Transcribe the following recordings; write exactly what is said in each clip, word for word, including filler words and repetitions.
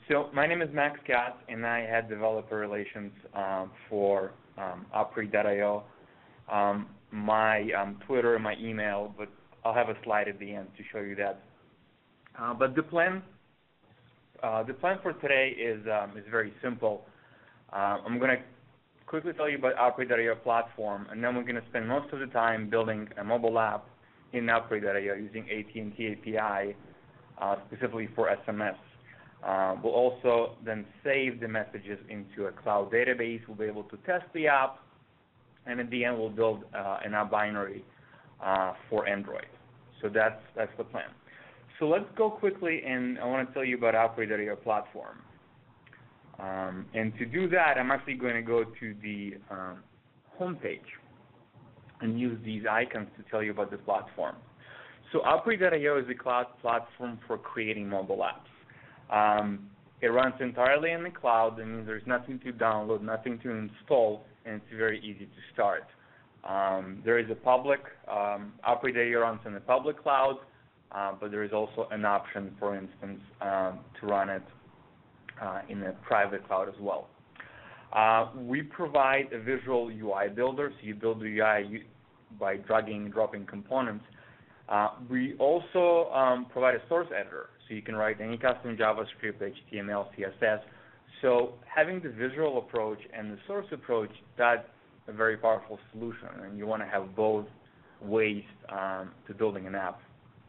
So my name is Max Katz, and I head developer relations um, for um, Opry dot i o. Um, my um, Twitter and my email, but I'll have a slide at the end to show you that. Uh, but the plan, uh, the plan for today is um, is very simple. Uh, I'm going to quickly tell you about Opry dot i o platform, and then we're going to spend most of the time building a mobile app in Opry dot i o using A T and T A P I, uh, specifically for S M S. Uh, we'll also then save the messages into a cloud database. We'll be able to test the app, and at the end we'll build uh, an app binary uh, for Android. So that's that's the plan. So let's go quickly, and I want to tell you about Opry dot i o platform. Um, and to do that, I'm actually going to go to the um, homepage and use these icons to tell you about the platform. So Opry dot i o is a cloud platform for creating mobile apps. Um, it runs entirely in the cloud. That means there's nothing to download, nothing to install, and it's very easy to start. Um, there is a public, um, Opry dot i o runs in the public cloud, uh, but there is also an option, for instance, um, to run it uh, in a private cloud as well. Uh, we provide a visual U I builder, so you build the U I by dragging and dropping components. Uh, we also um, provide a source editor, so you can write any custom JavaScript, H T M L, C S S. So having the visual approach and the source approach, that's a very powerful solution, and you want to have both ways um, to building an app.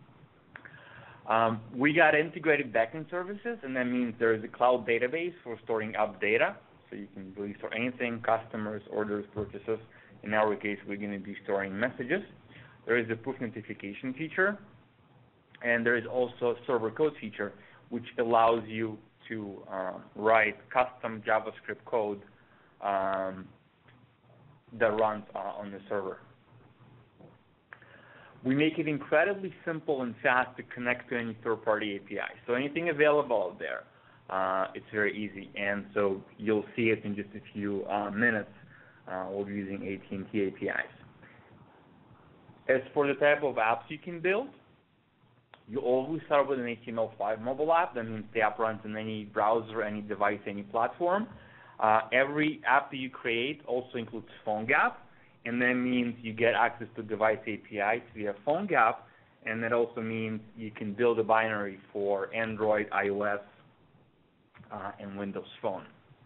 Um, we got integrated backend services, and that means there is a cloud database for storing app data, so you can really store anything, customers, orders, purchases. In our case, we're going to be storing messages. There is a push notification feature, and there is also a server code feature, which allows you to um, write custom JavaScript code um, that runs uh, on the server. We make it incredibly simple and fast to connect to any third-party A P I. So anything available out there, uh, it's very easy. And so you'll see it in just a few uh, minutes. Uh, we'll be using A T and T A P Is. As for the type of apps you can build, you always start with an H T M L five mobile app. That means the app runs in any browser, any device, any platform. Uh, every app that you create also includes PhoneGap, and that means you get access to device A P Is via PhoneGap, and that also means you can build a binary for Android, iOS, uh, and Windows Phone.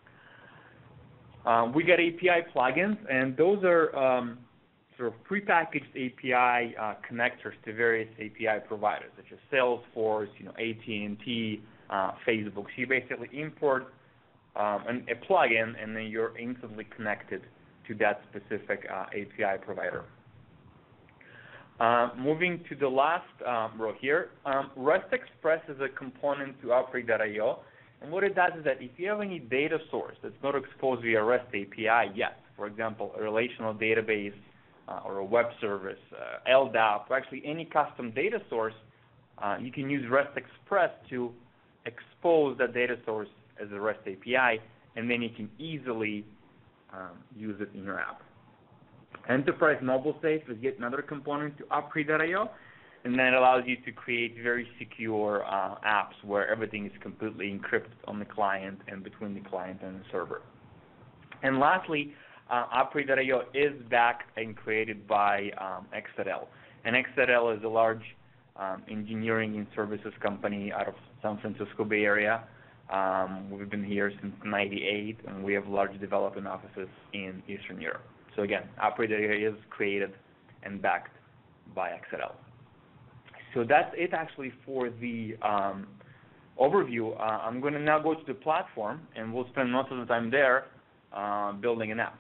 Uh, we got A P I plugins, and those are um, sort of prepackaged A P I uh, connectors to various A P I providers, such as Salesforce, you know, A T and T, uh, Facebook. So you basically import um, an, a plugin, and then you're instantly connected to that specific uh, A P I provider. Uh, moving to the last um, row here, um, REST Express is a component to Opry dot i o, and what it does is that if you have any data source that's not exposed via REST A P I yet, for example, a relational database uh, or a web service, uh, L D A P, or actually any custom data source, uh, you can use REST Express to expose that data source as a REST A P I, and then you can easily um, use it in your app. Enterprise Mobile Safe is yet another component to Opry dot i o, and that allows you to create very secure uh, apps where everything is completely encrypted on the client and between the client and the server. And lastly, uh, Opry dot i o is backed and created by um, Exadel. And Exadel is a large um, engineering and services company out of San Francisco Bay Area. Um, we've been here since ninety-eight, and we have large development offices in Eastern Europe. So again, Opry dot i o is created and backed by Exadel. So that's it actually for the um, overview. Uh, I'm going to now go to the platform, and we'll spend most of the time there uh, building an app.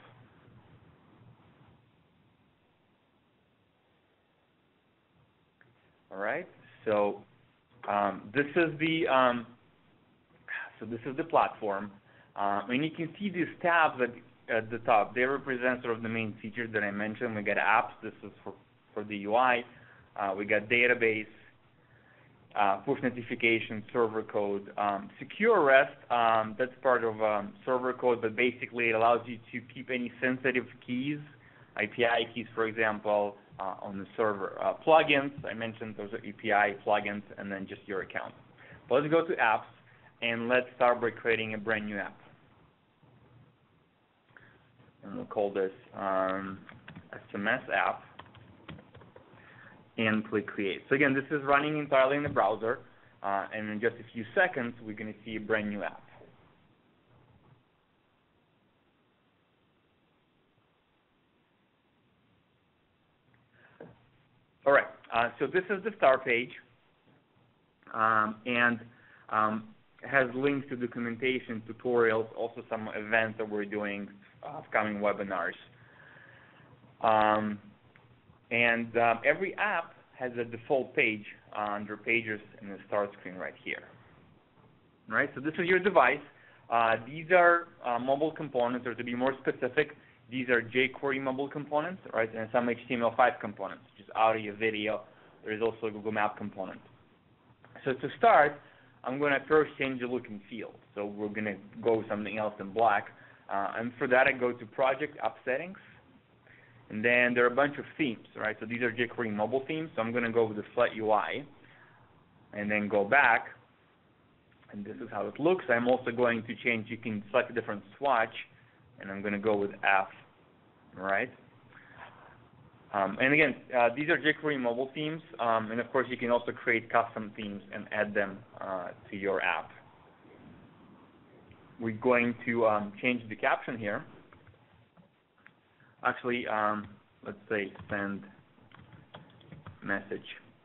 All right. So um, this is the um, so this is the platform, uh, and you can see these tabs at at the top. They represent sort of the main features that I mentioned. We got apps. This is for for the U I. Uh, we got database, uh, push notification, server code. Um, secure REST, um, that's part of um, server code, but basically it allows you to keep any sensitive keys, A P I keys, for example, uh, on the server. Uh, plugins, I mentioned those are A P I plugins, and then just your account. But let's go to apps. and let's start by creating a brand new app. And we'll call this um, S M S app, and click create. So again, this is running entirely in the browser, uh, and in just a few seconds, we're going to see a brand new app. All right, uh, so this is the start page, um, and um, has links to documentation, tutorials, also some events that we're doing, upcoming webinars. Um, and um, every app has a default page uh, under Pages in the start screen right here. All right, so this is your device. Uh, these are uh, mobile components, or to be more specific, these are jQuery mobile components, right, and some H T M L five components, which is audio, video. There is also a Google Map component. So to start, I'm going to first change the look and feel. So we're going to go with something else in black. Uh, and for that, I go to Project, App Settings. And then there are a bunch of themes, right? So these are jQuery mobile themes. So I'm going to go with the Flat U I. And then go back. And this is how it looks. I'm also going to change, you can select a different swatch. And I'm going to go with F, right? Um, and again, uh, these are jQuery mobile themes. Um, and of course, you can also create custom themes and add them uh, to your app. We're going to um, change the caption here. Actually, um, let's say send message.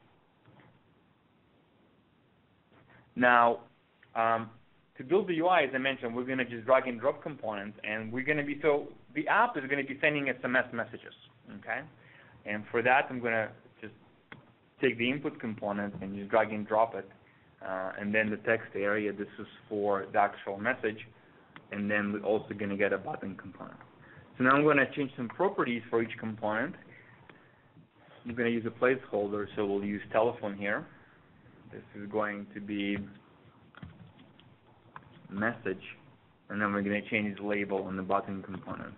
Now, um, to build the U I, as I mentioned, we're going to just drag and drop components, and we're going to be, so the app is going to be sending S M S messages, okay? And for that, I'm going to just take the input component and just drag and drop it. Uh, and then the text area, this is for the actual message. And then we're also going to get a button component. So now I'm going to change some properties for each component. I'm going to use a placeholder, so we'll use telephone here. This is going to be message. And then we're going to change the label on the button component.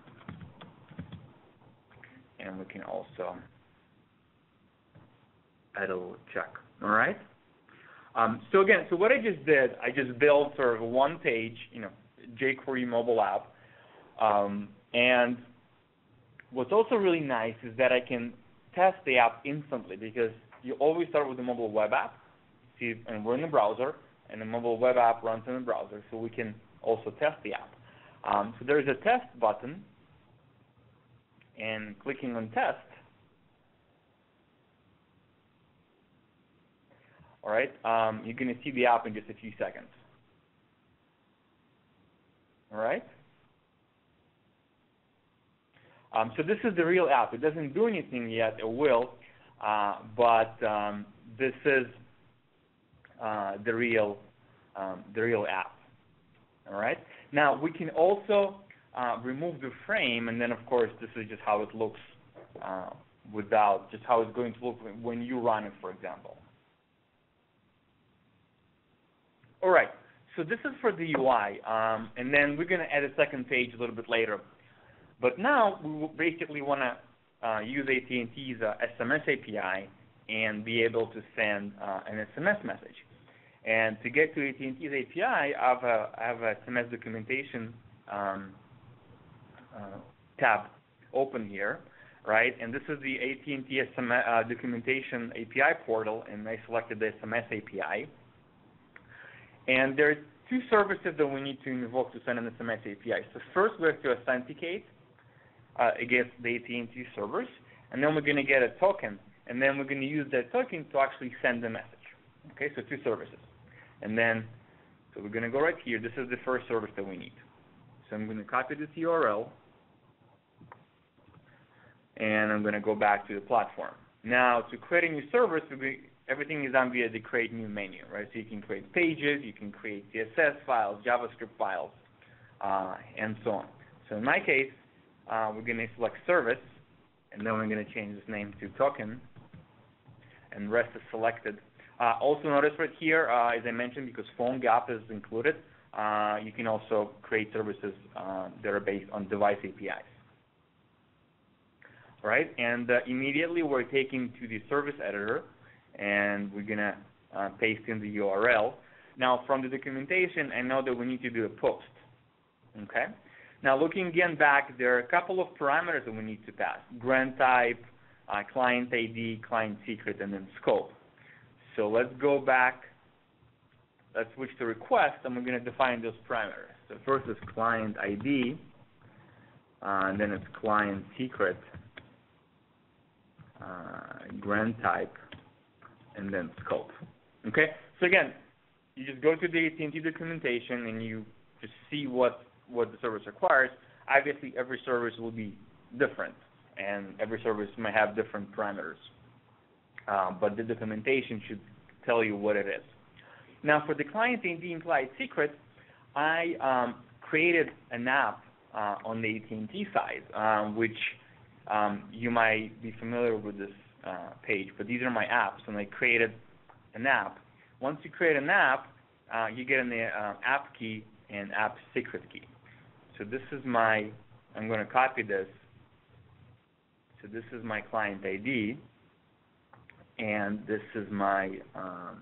And we can also add a little check. All right? Um, so again, so what I just did, I just built sort of a one-page, you know, jQuery mobile app. Um, and what's also really nice is that I can test the app instantly, because you always start with the mobile web app. See, and we're in the browser, and the mobile web app runs in the browser, so we can also test the app. Um, so there's a test button, and clicking on test, all right, um, you're going to see the app in just a few seconds. All right? Um, so this is the real app. It doesn't do anything yet. It will, uh, but um, this is uh, the real, um, the real app. All right. Now we can also uh, remove the frame, and then of course this is just how it looks uh, without, just how it's going to look when you run it, for example. All right. So this is for the U I, um, and then we're going to add a second page a little bit later. But now we basically want to uh, use A T and T's uh, S M S A P I and be able to send uh, an S M S message. And to get to A T and T's A P I, I have a, I have a S M S documentation um, uh, tab open here, right? And this is the A T and T S M S uh, documentation A P I portal, and I selected the S M S A P I. And there are two services that we need to invoke to send an S M S A P I. So first, we have to authenticate uh, against the A T and T servers, and then we're going to get a token, and then we're going to use that token to actually send the message. Okay, so two services. And then, so we're going to go right here. This is the first service that we need. So I'm going to copy this U R L, and I'm going to go back to the platform. Now, to create a new service, we, everything is done via the Create New menu, right? So you can create pages, you can create C S S files, JavaScript files, uh, and so on. So in my case, uh, we're going to select Service, and then we're going to change this name to Token, and rest is selected. Uh, also notice right here, uh, as I mentioned, because PhoneGap is included, uh, you can also create services uh, that are based on device A P Is. All right, and uh, immediately we're taking to the service editor, and we're going to uh, paste in the U R L. Now, from the documentation, I know that we need to do a post. Okay? Now, looking again back, there are a couple of parameters that we need to pass: grant type, uh, client I D, client secret, and then scope. So let's go back. Let's switch to request, and we're going to define those parameters. So first is client I D, uh, and then it's client secret, uh, grant type, and then scope. Okay? So again, you just go to the A T and T documentation, and you just see what, what the service requires. Obviously, every service will be different, and every service may have different parameters. Uh, but the documentation should tell you what it is. Now, for the client I D and client secret, I um, created an app uh, on the A T and T side, um, which um, you might be familiar with this uh, page, but these are my apps, and I created an app. Once you create an app, uh, you get an uh, app key and app secret key. So this is my, I'm going to copy this. So this is my client I D, and this is my um,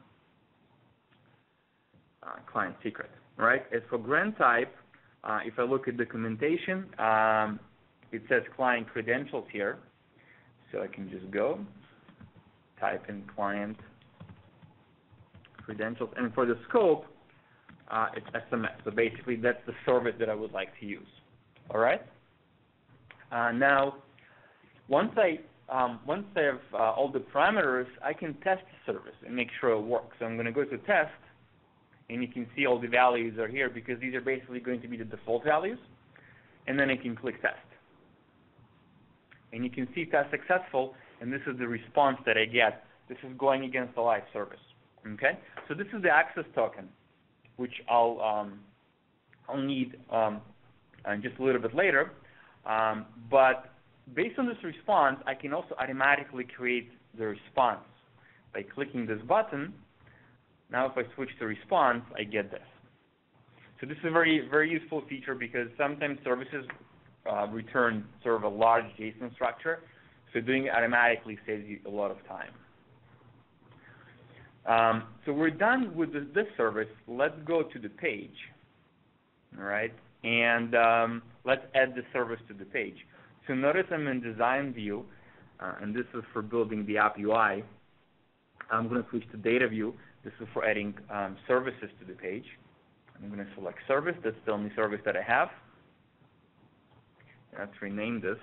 uh, client secret. All right. As for grant type, uh, if I look at documentation, um, it says client credentials here. So I can just go, type in client credentials, and for the scope, uh, it's S M S. So basically, that's the service that I would like to use. All right. Uh, now, once I um, once I have uh, all the parameters, I can test the service and make sure it works. So I'm going to go to test, and you can see all the values are here because these are basically going to be the default values. And then I can click test, and you can see test successful, and this is the response that I get. This is going against the live service. Okay, so this is the access token, which I'll um, I'll need um, just a little bit later. Um, but based on this response, I can also automatically create the response by clicking this button. Now, if I switch to response, I get this. So this is a very very useful feature because sometimes services uh, return sort of a large JSON structure, so doing it automatically saves you a lot of time. Um, so we're done with this, this service. Let's go to the page, all right? And um, let's add the service to the page. So notice I'm in design view, uh, and this is for building the app U I. I'm going to switch to data view. This is for adding um, services to the page. I'm going to select service. That's the only service that I have. Let's rename this.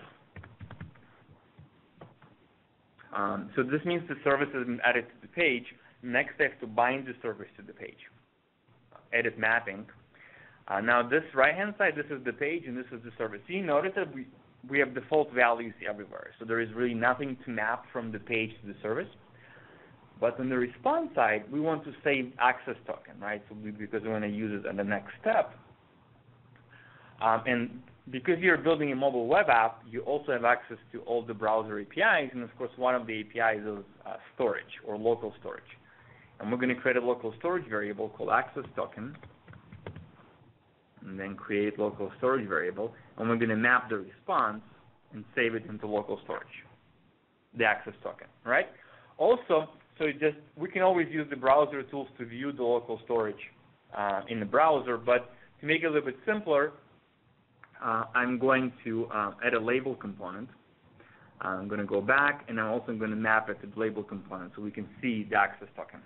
Um, so this means the service has been added to the page. Next, I have to bind the service to the page. Edit mapping. Uh, now, this right-hand side, this is the page, and this is the service. So you notice that we, we have default values everywhere. So there is really nothing to map from the page to the service. But on the response side, we want to save access token, right? So we, because we want to use it at the next step. Um, and because you're building a mobile web app, you also have access to all the browser A P Is. And, of course, one of the A P Is is uh, storage or local storage. And we're going to create a local storage variable called access token, and then create local storage variable, and we're going to map the response and save it into local storage, the access token, right? Also, so just we can always use the browser tools to view the local storage uh, in the browser, but to make it a little bit simpler, uh, I'm going to uh, add a label component. I'm going to go back, and I'm also going to map it to the label component so we can see the access token.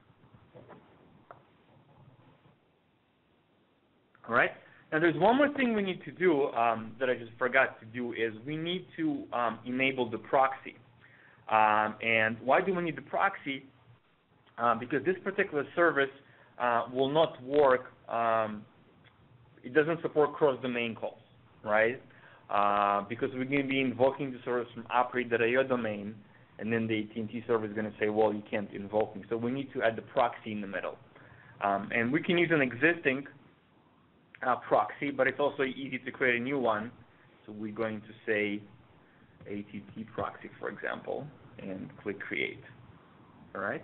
All right. Now, there's one more thing we need to do um, that I just forgot to do is we need to um, enable the proxy. Um, and why do we need the proxy? Uh, because this particular service uh, will not work. Um, it doesn't support cross-domain calls, right? Uh, because we're going to be invoking the service from operate dot I O domain, and then the A T and T server is going to say, well, you can't invoke me. So we need to add the proxy in the middle. Um, and we can use an existing Uh, proxy, but it's also easy to create a new one. So we're going to say A T T proxy, for example, and click create. All right.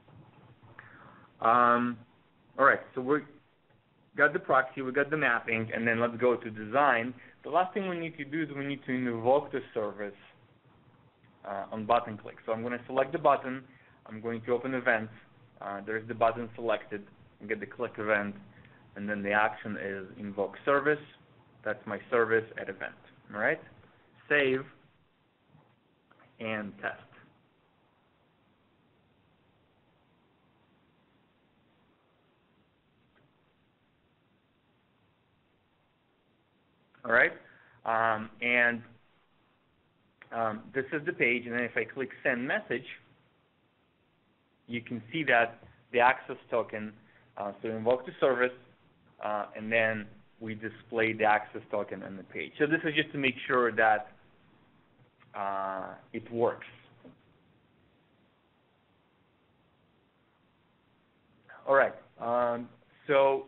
Um, all right. So we got the proxy, we got the mapping, and then let's go to design. The last thing we need to do is we need to invoke the service uh, on button click. So I'm going to select the button. I'm going to open events. Uh, there's the button selected. I get the click event, and then the action is invoke service. That's my service at event. All right? Save and test. All right? Um, and um, this is the page, and then if I click send message, you can see that the access token, uh, so invoke the service, uh, and then we display the access token on the page. So this is just to make sure that uh, it works. All right. Um, so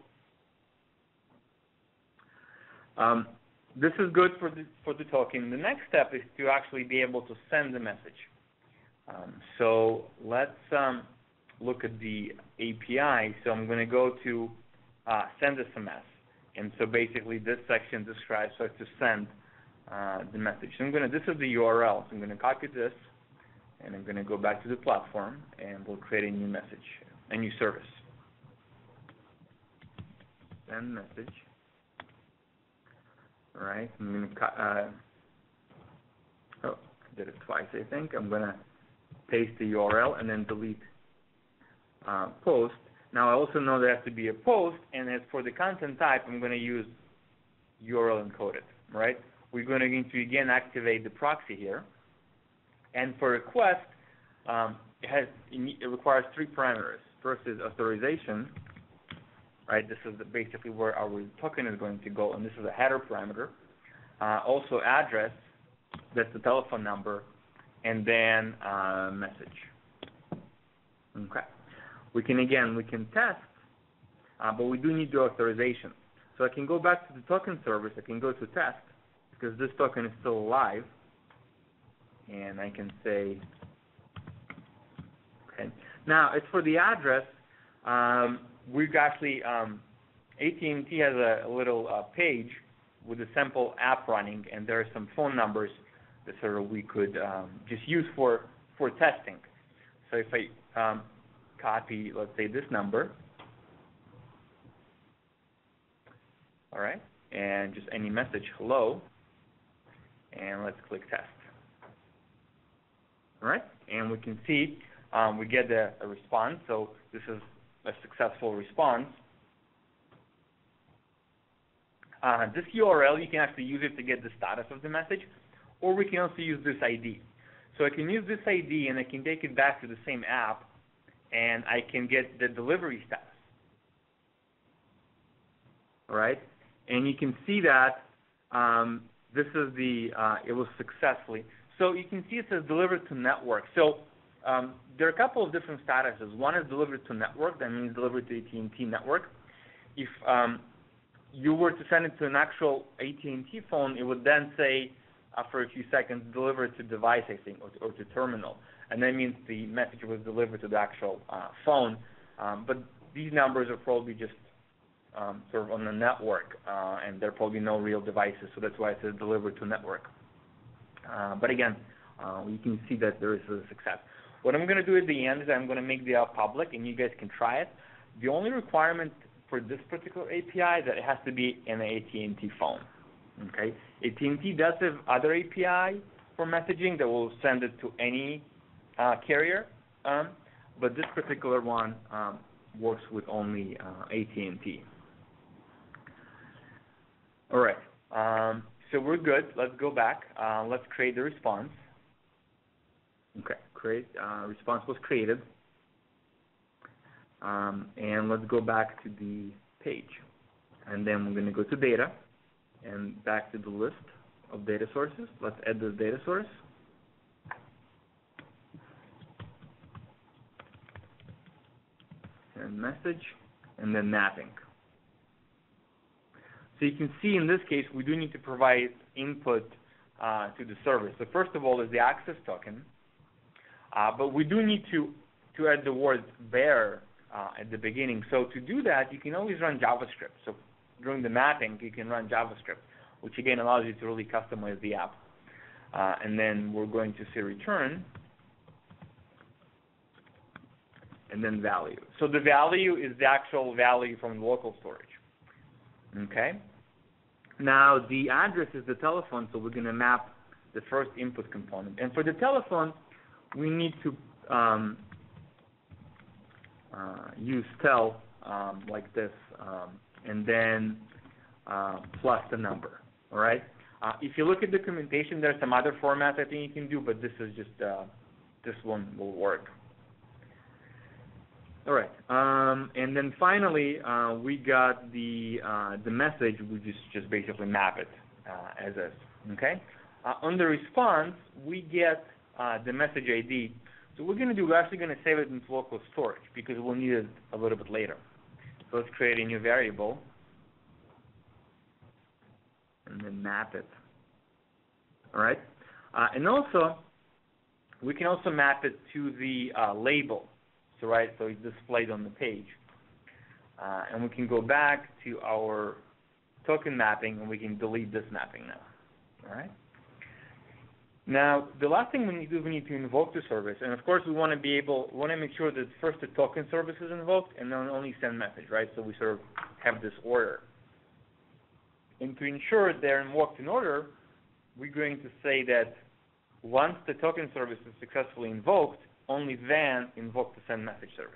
um, this is good for the, for the token. The next step is to actually be able to send the message. Um, so let's um, look at the A P I. So I'm going to go to uh, send S M S. And so basically this section describes how to send uh, the message. So I'm going to, this is the U R L. So I'm going to copy this, and I'm going to go back to the platform, and we'll create a new message, a new service. Send message. All right. I'm going to, uh, oh, I did it twice, I think. I'm going to paste the U R L and then delete uh, post. Now, I also know there has to be a post, and as for the content type, I'm going to use U R L encoded, right? We're going to, again, activate the proxy here. And for request, um, it, has, it requires three parameters. First is authorization, right? This is basically where our token is going to go, and this is a header parameter. Uh, also address, that's the telephone number, and then uh, message. Okay. We can, again, we can test, uh, but we do need the authorization. So I can go back to the token service. I can go to test, because this token is still alive. And I can say, okay. Now, as for the address, um, we've actually, um, A T and T has a, a little uh, page with a sample app running, and there are some phone numbers that sort of we could um, just use for, for testing. So if I um, copy, let's say, this number, all right, and just any message, hello, and let's click test. All right, and we can see um, we get a, a response, so this is a successful response. Uh, this U R L, you can actually use it to get the status of the message, or we can also use this I D. So I can use this I D, and I can take it back to the same app, and I can get the delivery status. All right, and you can see that um, this is the, uh, it was successfully. So you can see it says delivered to network. So um, there are a couple of different statuses. One is delivered to network. That means delivered to A T and T network. If um, you were to send it to an actual A T and T phone, it would then say, after a few seconds, delivered to device, I think, or to, or to terminal. And that means the message was delivered to the actual uh, phone. Um, but these numbers are probably just um, sort of on the network, uh, and there are probably no real devices. So that's why it says delivered to network. Uh, but again, uh, you can see that there is a success. What I'm going to do at the end is I'm going to make the app public, and you guys can try it. The only requirement for this particular A P I is that it has to be an A T and T phone. Okay, A T and T does have other A P I for messaging that will send it to any uh, carrier, um, but this particular one um, works with only uh, A T and T. All right. Um, So we're good. Let's go back. Uh, let's create the response. Okay, create uh, response was created. Um, and let's go back to the page. And then we're going to go to data and back to the list of data sources. Let's add this data source. And message, and then mapping. So you can see in this case, we do need to provide input uh, to the service. So first of all is the access token, uh, but we do need to, to add the word bear uh, at the beginning. So to do that, you can always run JavaScript. So during the mapping, you can run JavaScript, which again allows you to really customize the app. Uh, and then we're going to say return and then value. So the value is the actual value from the local storage. Okay? Now, the address is the telephone, so we're going to map the first input component. And for the telephone, we need to um, uh, use tel um, like this, um, and then uh, plus the number. All right? Uh, if you look at documentation, there are some other formats I think you can do, but this is just, uh, this one will work. All right, um, and then finally, uh, we got the uh, the message. We just just basically map it uh, as is. Okay. Uh, on the response, we get uh, the message I D. So what we're going to do, we're actually going to save it into local storage because we'll need it a little bit later. So let's create a new variable and then map it. All right, uh, and also we can also map it to the uh, label. So, right, so it's displayed on the page. Uh, and we can go back to our token mapping, and we can delete this mapping now. All right. Now, the last thing we need to do, we need to invoke the service. And, of course, we want to be able, we want to make sure that first the token service is invoked, and then only send message, right? So we sort of have this order. And to ensure they're invoked in order, we're going to say that once the token service is successfully invoked, only then invoke the send message service.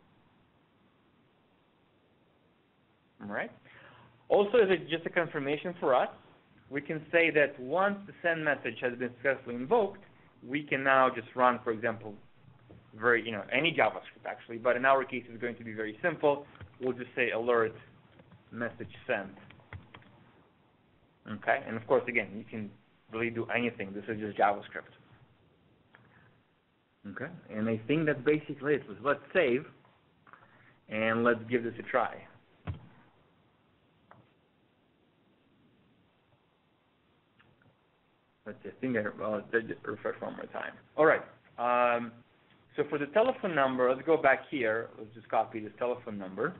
All right. Also, as a, just a confirmation for us, we can say that once the send message has been successfully invoked, we can now just run, for example, very, you know, any JavaScript actually, but in our case it's going to be very simple. We'll just say alert message sent. Okay, and of course, again, you can really do anything. This is just JavaScript. Okay, and I think that's basically it. So let's save, and let's give this a try. Let's see, I think I, well, let's just refresh one more time. All right, um, so for the telephone number, let's go back here. Let's just copy this telephone number.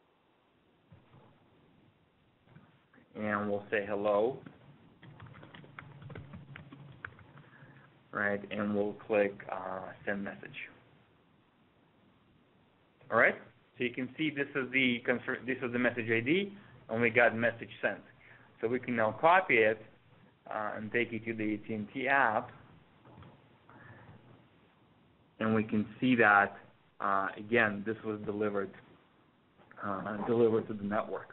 And we'll say hello. Right, and we'll click uh, send message. All right, so you can see this is the this is the message I D, and we got message sent. So we can now copy it uh, and take it to the A T and T app, and we can see that uh, again this was delivered uh, delivered to the network.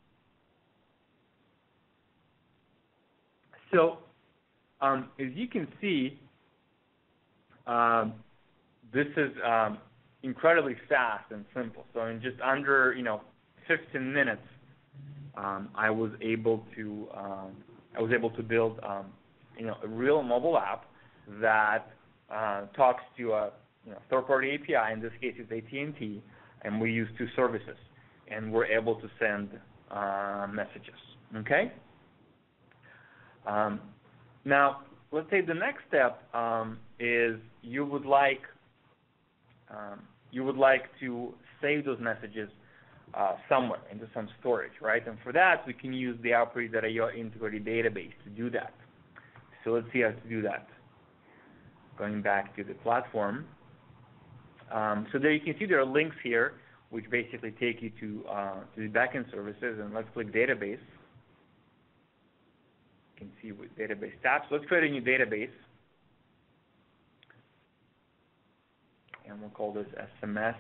So um, as you can see, um, this is um, incredibly fast and simple. So in just under, you know, fifteen minutes, um, I was able to um, I was able to build, um, you know, a real mobile app that uh, talks to a you know, third-party A P I. In this case, it's A T and T, and we use two services, and we're able to send uh, messages. Okay. Um, now, let's say the next step um, is you would like um, you would like to save those messages uh, somewhere into some storage, right? And for that, we can use the Operator dot I O integrated database to do that. So let's see how to do that. Going back to the platform. Um, so there you can see there are links here, which basically take you to uh, to the backend services. And let's click database. You can see with database tabs. So let's create a new database. And we'll call this S M S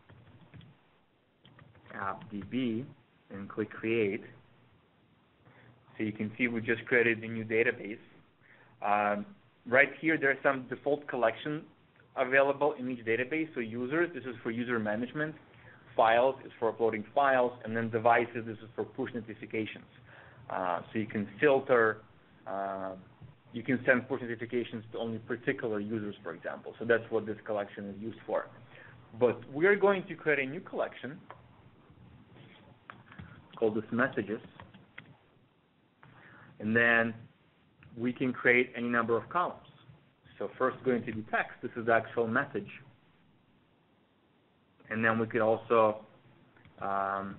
app D B and click create. So you can see we just created a new database. Um, right here, there are some default collections available in each database. So users, this is for user management. Files is for uploading files. And then devices, this is for push notifications. Uh, so you can filter, uh, you can send push notifications to only particular users, for example. So that's what this collection is used for. But we're going to create a new collection called this messages. And then we can create any number of columns. So first going to be text. This is the actual message. And then we could also um,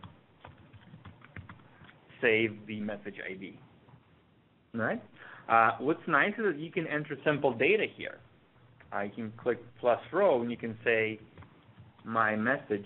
save the message I D. All right? Uh, what's nice is that you can enter simple data here. Uh, you can click plus row, and you can say my message,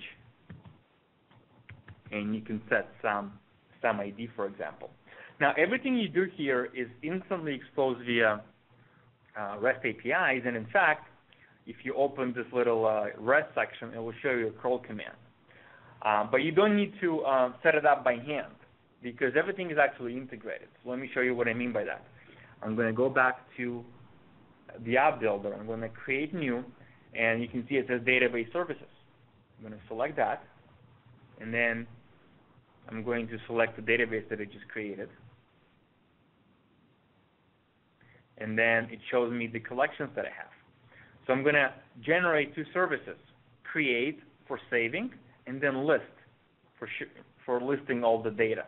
and you can set some some I D, for example. Now, everything you do here is instantly exposed via uh, REST A P Is, and in fact, if you open this little uh, REST section, it will show you a curl command. Uh, but you don't need to uh, set it up by hand because everything is actually integrated. So let me show you what I mean by that. I'm going to go back to the app builder. I'm going to create new, and you can see it says database services. I'm going to select that, and then I'm going to select the database that I just created. And then it shows me the collections that I have. So I'm going to generate two services, create for saving, and then list for, sh for listing all the data.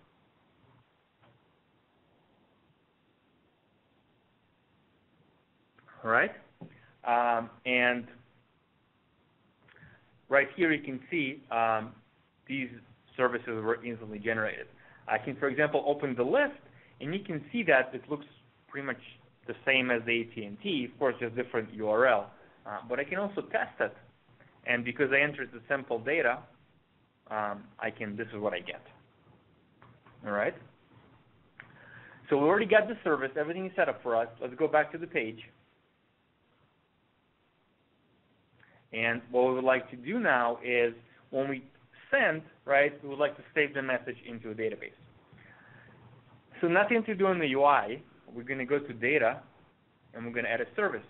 All right? Um, and right here you can see um, these services were instantly generated. I can, for example, open the list, and you can see that it looks pretty much the same as the A T and T, of course, just different U R L. Uh, but I can also test it, and because I entered the sample data, um, I can. This is what I get. All right. So we already got the service. Everything is set up for us. Let's go back to the page. And what we would like to do now is when we send, right, we would like to save the message into a database. So nothing to do in the U I. We're going to go to data, and we're going to add a service.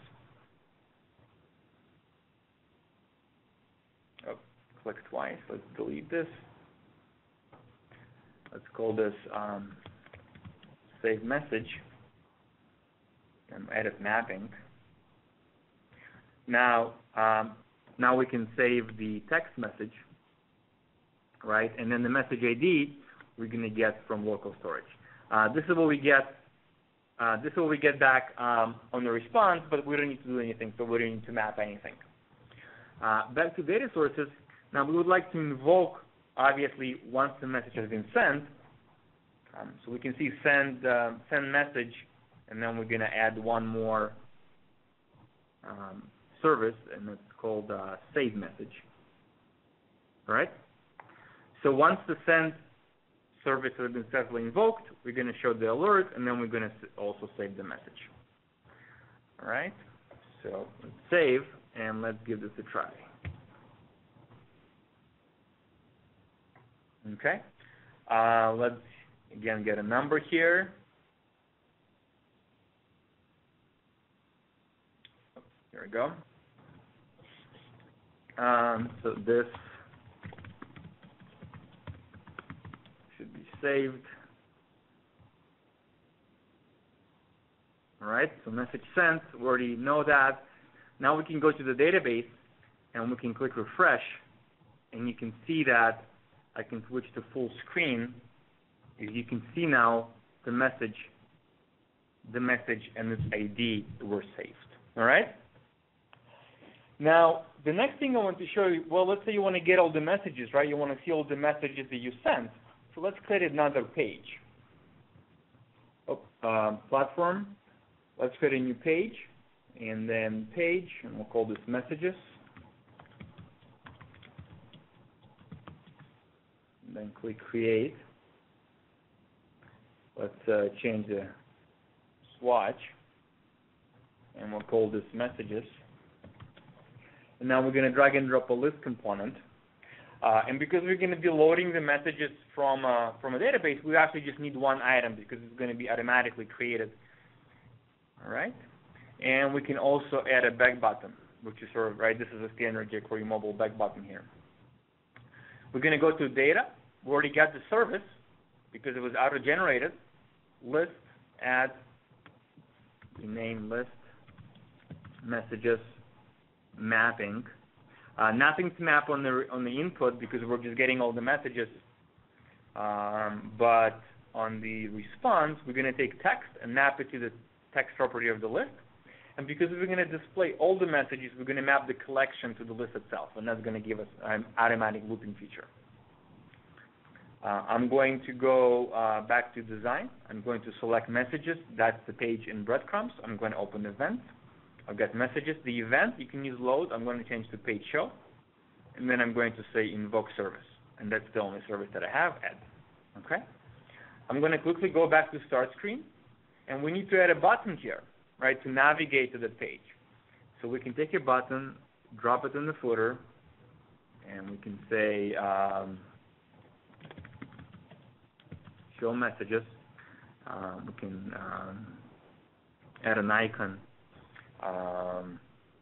Oh, click twice. Let's delete this. Let's call this um, save message and edit mapping. Now, um, now we can save the text message, right? And then the message I D we're going to get from local storage. Uh, this is what we get. Uh, this is what we get back um, on the response, but we don't need to do anything, so we don't need to map anything. Uh, back to data sources. Now we would like to invoke, obviously, once the message has been sent. Um, so we can see send uh, send message, and then we're going to add one more um, service, and it's called uh, save message. All right. So once the send service has been successfully invoked, we're going to show the alert, and then we're going to also save the message. All right. So let's save, and let's give this a try. Okay. Uh, let's again get a number here. Here we go. Um, so this should be saved. All right, so message sent, we already know that. Now we can go to the database, and we can click refresh, and you can see that I can switch to full screen. As you can see now, the message, the message and its I D were saved. All right? Now, the next thing I want to show you, well, let's say you want to get all the messages, right? You want to see all the messages that you sent. So let's create another page. Oh, uh, platform. Let's create a new page, and then page, and we'll call this messages. And then click create. Let's uh, change the swatch, and we'll call this messages. And now we're going to drag and drop a list component. Uh, and because we're going to be loading the messages from, uh, from a database, we actually just need one item because it's going to be automatically created. All right? And we can also add a back button, which is sort of, right, this is a standard jQuery mobile back button here. We're going to go to data. We already got the service because it was auto-generated. List, add, rename list, messages, mapping. Uh, nothing to map on the on the input because we're just getting all the messages. Um, but on the response, we're going to take text and map it to the text property of the list. And because we're going to display all the messages, we're going to map the collection to the list itself, and that's going to give us an automatic looping feature. Uh, I'm going to go uh, back to design. I'm going to select messages. That's the page in breadcrumbs. I'm going to open events. I've got messages. The event, you can use load. I'm going to change to page show. and then I'm going to say invoke service, and that's the only service that I have, add. Okay? I'm going to quickly go back to start screen, and we need to add a button here, right, to navigate to the page. So we can take a button, drop it in the footer, and we can say um, show messages. Um, we can um, add an icon. Um,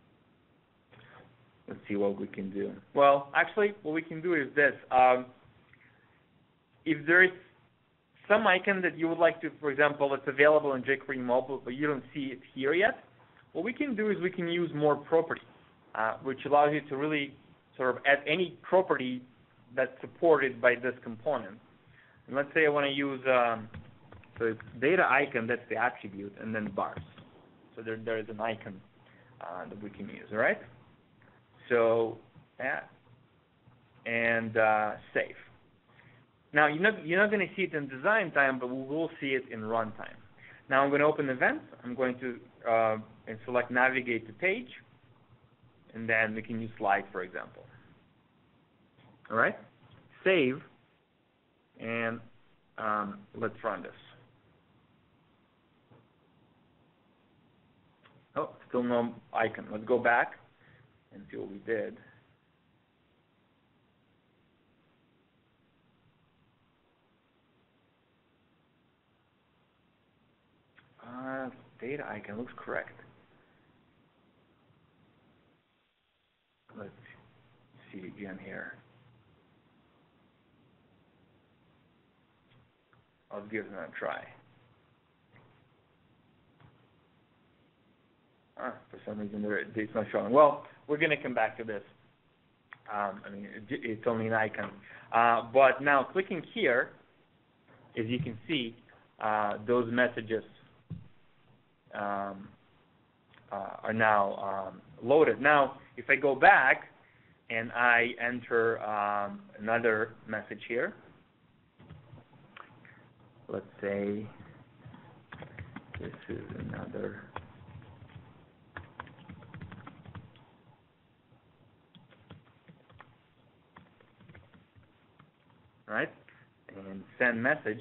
let's see what we can do. Well, actually, what we can do is this. Um, if there is some icon that you would like to, for example, it's available in jQuery mobile, but you don't see it here yet, what we can do is we can use more properties, uh, which allows you to really sort of add any property that's supported by this component. And let's say I want to use, um, so it's data icon, that's the attribute, and then bars. So there, there is an icon uh, that we can use, all right? So, yeah, and uh, save. Now, you're not, you're not going to see it in design time, but we will see it in runtime. Now, I'm going to open events. I'm going to uh, and select navigate to page, and then we can use slide, for example. All right? Save, and um, let's run this. Oh, still no icon. Let's go back and see what we did. Uh, data icon looks correct. Let's see again here. I'll give it a try. Ah, for some reason it's not showing. Well, we're going to come back to this. Um, I mean, it's only an icon. Uh, but now clicking here, as you can see, uh, those messages um, uh, are now um, loaded. Now, if I go back and I enter um, another message here, let's say this is another right, and send message.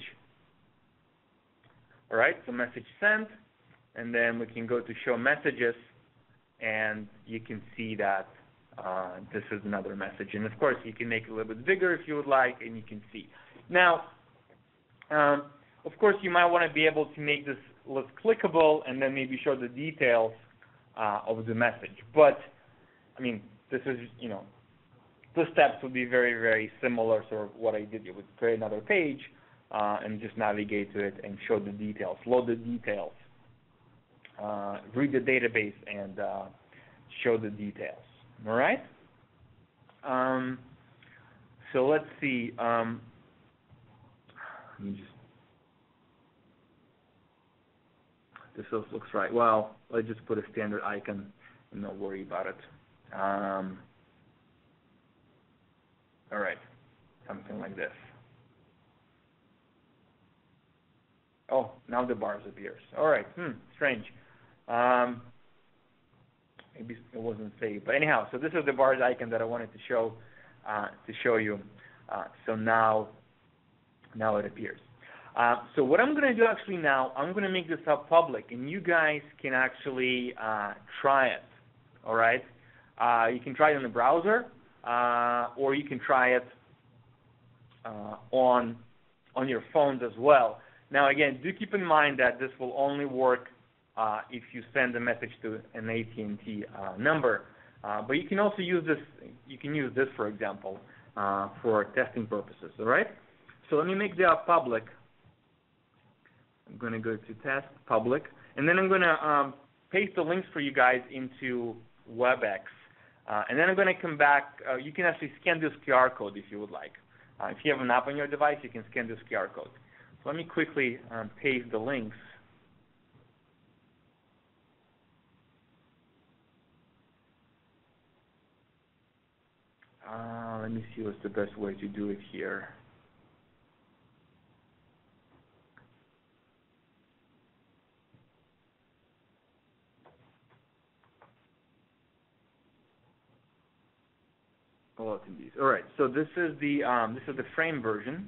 All right, so message sent, and then we can go to show messages, and you can see that uh, this is another message. And of course, you can make it a little bit bigger if you would like, and you can see. Now, um, of course, you might want to be able to make this less clickable, and then maybe show the details uh, of the message. But I mean, this is, you know, the steps would be very, very similar. Sort of what I did. It would create another page uh, and just navigate to it and show the details, load the details, uh, read the database, and uh, show the details. All right. Um, so let's see. Um, let me just. This also looks right. Well, let's just put a standard icon and not worry about it. Um, all right, something like this. Oh, now the bars appears. All right, hmm, strange. Um, maybe it wasn't saved, but anyhow, so this is the bars icon that I wanted to show uh, to show you. Uh, so now, now it appears. Uh, so what I'm going to do actually now, I'm going to make this up public, and you guys can actually uh, try it. All right, uh, you can try it in the browser, uh, or you can try it uh, on on your phones as well. Now, again, do keep in mind that this will only work uh, if you send a message to an A T and T uh, number. Uh, but you can also use this. You can use this, for example, uh, for testing purposes. All right. So let me make that public. I'm going to go to test public, and then I'm going to um, paste the links for you guys into WebEx. Uh, and then I'm going to come back. Uh, you can actually scan this Q R code if you would like. Uh, if you have an app on your device, you can scan this Q R code. So let me quickly um, paste the links. Uh, let me see what's the best way to do it here. bulletin views. All right. So this is the um, this is the frame version.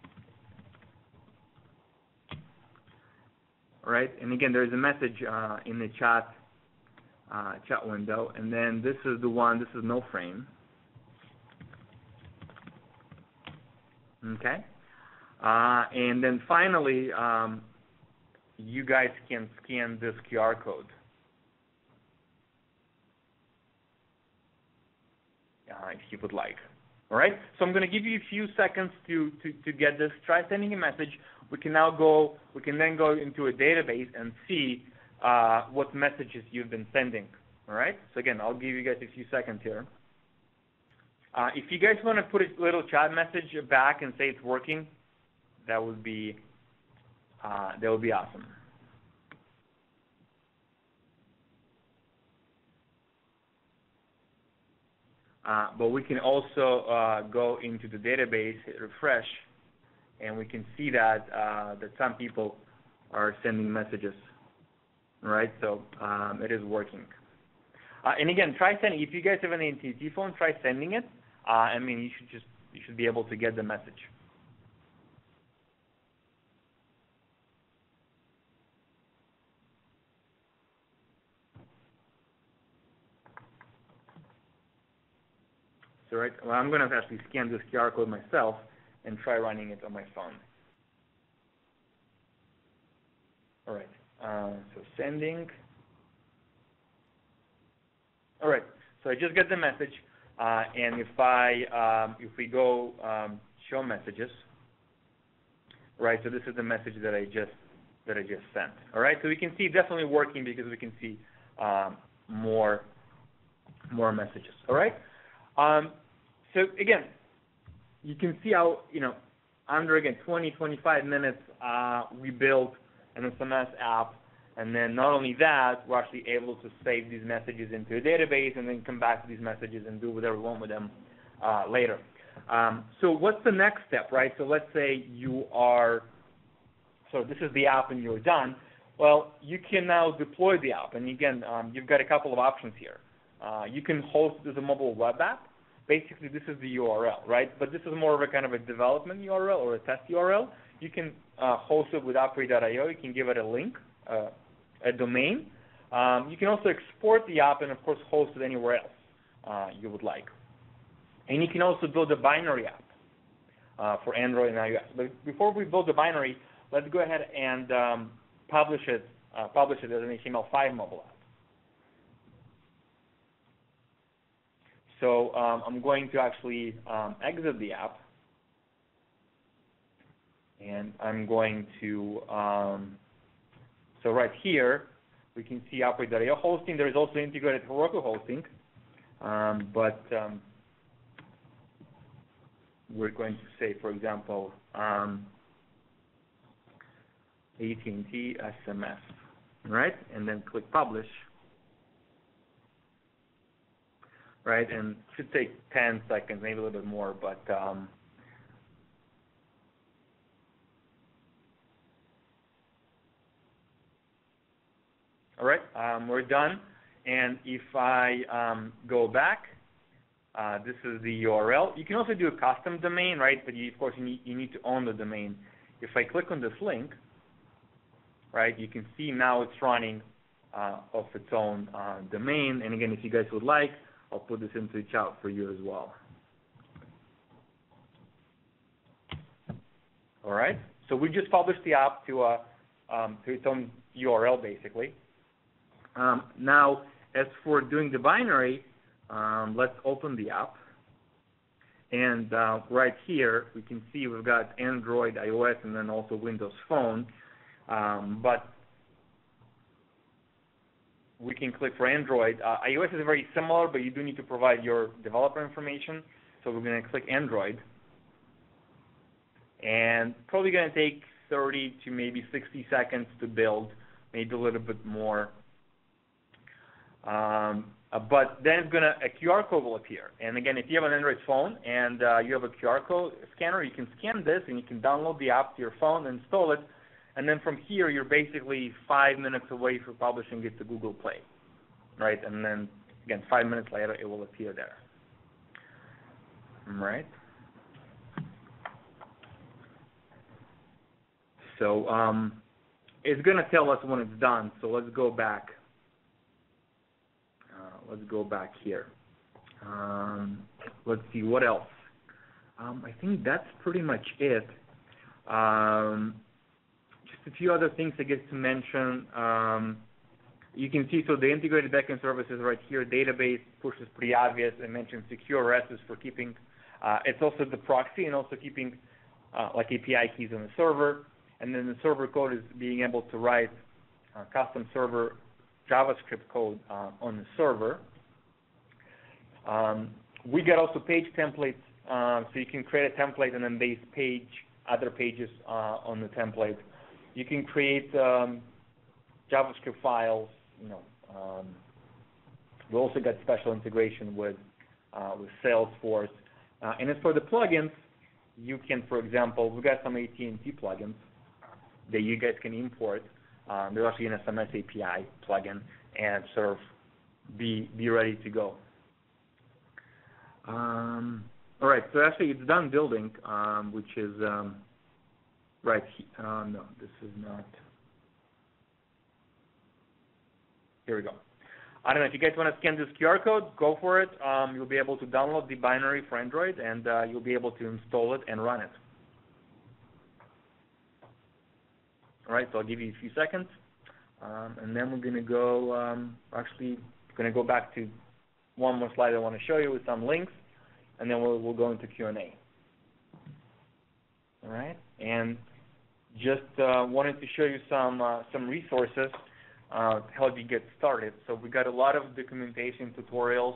All right. And again, there is a message uh, in the chat uh, chat window, and then this is the one. This is no frame. Okay. Uh, and then finally, um, you guys can scan this Q R code. Uh, if you would like. All right? So I'm going to give you a few seconds to, to, to get this. Try sending a message. We can now go, we can then go into a database and see uh, what messages you've been sending. All right? So again, I'll give you guys a few seconds here. Uh, if you guys want to put a little chat message back and say it's working, that would be, uh, that would be awesome. Uh, but we can also uh, go into the database, hit refresh, and we can see that uh, that some people are sending messages. All right, so um, it is working. Uh, and again, try sending. If you guys have an A T and T phone, try sending it. Uh, I mean, you should just you should be able to get the message. So right, well, I'm going to actually scan this Q R code myself and try running it on my phone. All right, uh, so sending. All right, so I just got the message, uh, and if I um, if we go um, show messages, right? So this is the message that I just that I just sent. All right, so we can see definitely working because we can see um, more more messages. All right. Um, so again, you can see how, you know, under, again, twenty, twenty-five minutes, uh, we built an S M S app, and then not only that, we're actually able to save these messages into a database and then come back to these messages and do whatever we want with them uh, later. Um, so what's the next step, right? So let's say you are, so this is the app and you're done. Well, you can now deploy the app, and again, um, you've got a couple of options here. Uh, you can host it as a mobile web app. Basically, this is the U R L, right? But this is more of a kind of a development U R L or a test U R L. You can uh, host it with Opry dot i o. You can give it a link, uh, a domain. Um, you can also export the app and, of course, host it anywhere else uh, you would like. And you can also build a binary app uh, for Android and iOS. But before we build the binary, let's go ahead and um, publish it, uh, publish it as an H T M L five mobile app. So um, I'm going to actually um, exit the app, and I'm going to, um, so right here, we can see Opry dot i o hosting. There is also integrated Heroku hosting, um, but um, we're going to say, for example, um, A T and T S M S, right? And then click Publish. Right, and it should take ten seconds, maybe a little bit more, but um, all right, um, we're done. And if I um, go back, uh, this is the U R L. You can also do a custom domain, right? But you, of course, you need, you need to own the domain. If I click on this link, right, you can see now it's running uh, off its own uh, domain. And again, if you guys would like, I'll put this into the chat for you as well. All right. So we just published the app to, uh, um, to its own U R L, basically. Um, now, as for doing the binary, um, let's open the app. And uh, right here, we can see we've got Android, iOS, and then also Windows Phone. Um, but we can click for Android. Uh, iOS is very similar, but you do need to provide your developer information. So we're going to click Android. And probably going to take thirty to maybe sixty seconds to build, maybe a little bit more. Um, uh, but then it's going to, a Q R code will appear. And again, if you have an Android phone and uh, you have a Q R code scanner, you can scan this and you can download the app to your phone, install it. And then from here, you're basically five minutes away from publishing it to Google Play, right? And then, again, five minutes later, it will appear there. right? So um, it's going to tell us when it's done. So let's go back. Uh, let's go back here. Um, let's see what else. Um, I think that's pretty much it. Um, just a few other things I guess to mention. Um, you can see, so the integrated backend services right here, database push is pretty obvious. I mentioned secure R E S is for keeping, uh, it's also the proxy and also keeping uh, like A P I keys on the server. And then the server code is being able to write uh, custom server JavaScript code uh, on the server. Um, we got also page templates, uh, so you can create a template and then base page other pages uh, on the template. You can create um, JavaScript files. You know, um, we also got special integration with uh, with Salesforce. Uh, and as for the plugins, you can, for example, we got some A T and T plugins that you guys can import. Um, there's actually an S M S A P I plugin and sort of be be ready to go. Um, all right, so actually it's done building, um, which is um, right. Uh, no, this is not. Here we go. I don't know if you guys want to scan this Q R code, go for it. Um, you'll be able to download the binary for Android, and uh, you'll be able to install it and run it. All right, so I'll give you a few seconds, um, and then we're going to go. Um, actually, going to go back to one more slide I want to show you with some links, and then we'll, we'll go into Q and A. All right, and just uh, wanted to show you some uh, some resources uh, to help you get started. So we got a lot of documentation tutorials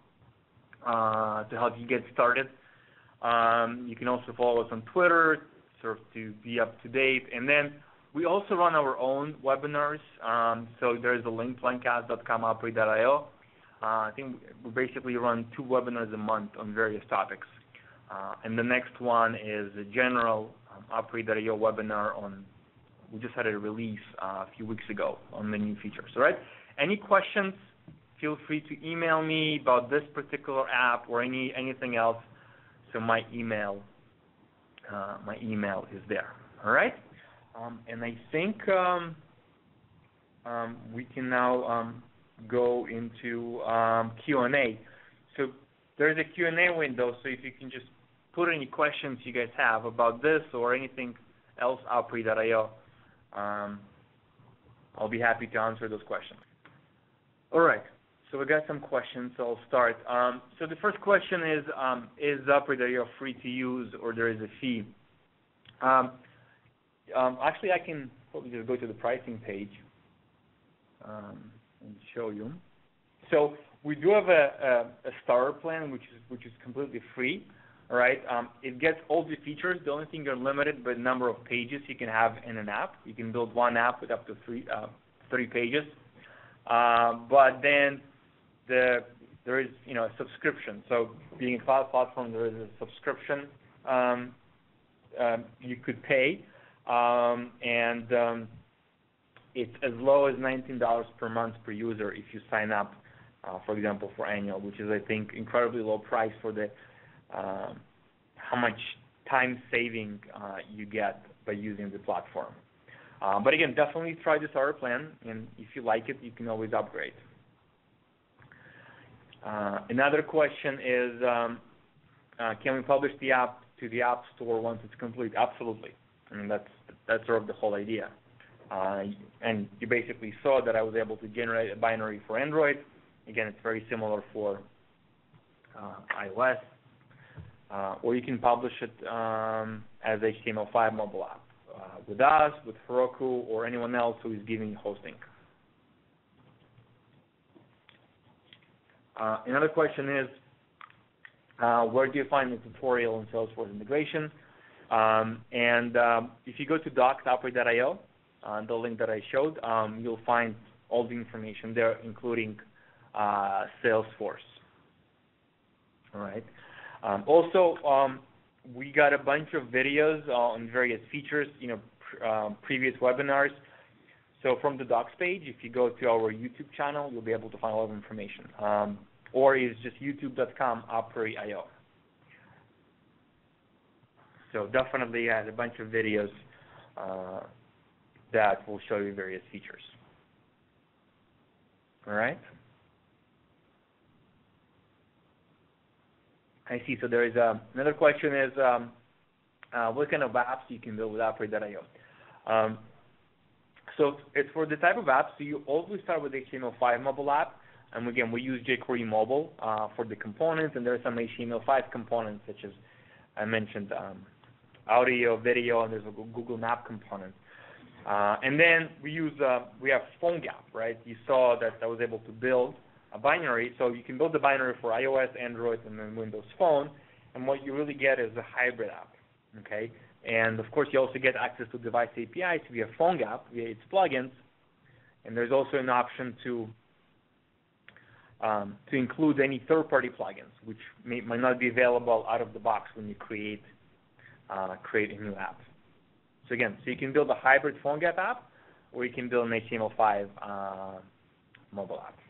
uh, to help you get started. Um, you can also follow us on Twitter, sort of to be up to date, and then we also run our own webinars. Um, so there's a link, plancast dot com opry dot i o. Uh, I think we basically run two webinars a month on various topics. Uh, and the next one is a general um, opry dot i o webinar on, we just had a release uh, a few weeks ago on the new features, all right? Any questions, feel free to email me about this particular app or any anything else. So my email, uh, my email is there, all right? Um, and I think um, um, we can now um, go into um, Q and A. So there's a Q and A window, so if you can just put any questions you guys have about this or anything else, opry dot i o, um, I'll be happy to answer those questions. All right, so we got some questions, so I'll start. Um, so the first question is, um, is opry dot i o free to use or there is a fee? Um, Um, actually, I can probably just go to the pricing page um, and show you. So we do have a, a, a starter plan, which is which is completely free. All right. Um, it gets all the features. The only thing you're limited by the number of pages you can have in an app. You can build one app with up to three uh, three pages. Uh, but then the there is you know a subscription. So being a cloud platform, there is a subscription um, uh, you could pay. Um, and um, it's as low as nineteen dollars per month per user if you sign up, uh, for example, for annual, which is, I think, incredibly low price for the uh, how much time saving uh, you get by using the platform. Uh, but again, definitely try the starter plan, and if you like it, you can always upgrade. Uh, another question is, um, uh, can we publish the app to the App Store once it's complete? Absolutely. I mean, that's that's sort of the whole idea. Uh, and you basically saw that I was able to generate a binary for Android. Again, it's very similar for uh, iOS. Uh, or you can publish it um, as H T M L five mobile app uh, with us, with Heroku, or anyone else who is giving you hosting. Uh, another question is, uh, where do you find the tutorial on Salesforce integration? Um, and um, if you go to docs dot opry dot i o, uh, the link that I showed, um, you'll find all the information there, including uh, Salesforce. All right. Um, also, um, we got a bunch of videos on various features, you know, pr uh, previous webinars. So from the docs page, if you go to our YouTube channel, you'll be able to find a lot of information. Um, or it's just youtube dot com opry dot i o. So definitely has a bunch of videos uh, that will show you various features. All right. I see. So there is um, another question is um, uh, what kind of apps you can build with Operate dot i o. Um, so it's for the type of apps. So you always start with H T M L five mobile app, and again we use jQuery mobile uh, for the components, and there are some H T M L five components such as I mentioned um, audio, video, and there's a Google Map component. Uh, and then we use uh, we have PhoneGap, right? You saw that I was able to build a binary, so you can build the binary for iOS, Android, and then Windows Phone, and what you really get is a hybrid app, okay? And of course, you also get access to device A P Is via PhoneGap, via its plugins, and there's also an option to um, to include any third-party plugins, which may, might not be available out of the box when you create uh, create a new app. So again, so you can build a hybrid PhoneGap app, or you can build an H T M L five uh, mobile app.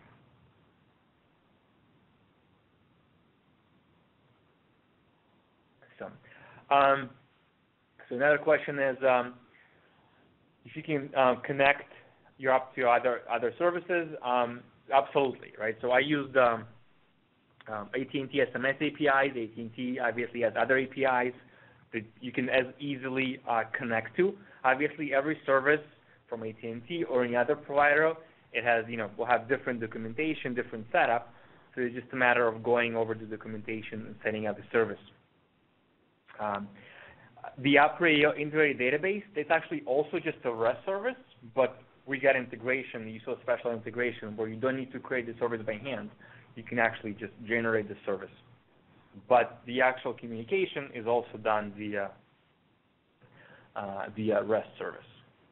So, um, so another question is um, if you can uh, connect your app to other other services. Um, absolutely, right? So I used um, um, A T and T S M S A P Is. A T and T obviously has other A P Is that you can as easily uh, connect to. Obviously, every service from A T and T or any other provider, it has, you know, will have different documentation, different setup. So it's just a matter of going over the documentation and setting up the service. Um, the Operate dot i o integrated database, it's actually also just a REST service, but we got integration. You saw special integration where you don't need to create the service by hand. You can actually just generate the service. But the actual communication is also done via uh, via REST service.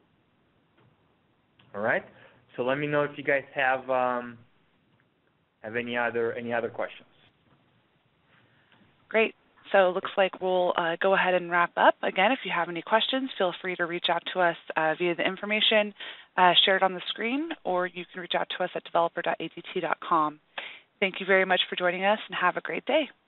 All right. So let me know if you guys have um, have any other any other questions. Great. So it looks like we'll uh, go ahead and wrap up. Again, if you have any questions, feel free to reach out to us uh, via the information uh, shared on the screen, or you can reach out to us at developer dot A T T dot com. Thank you very much for joining us, and have a great day.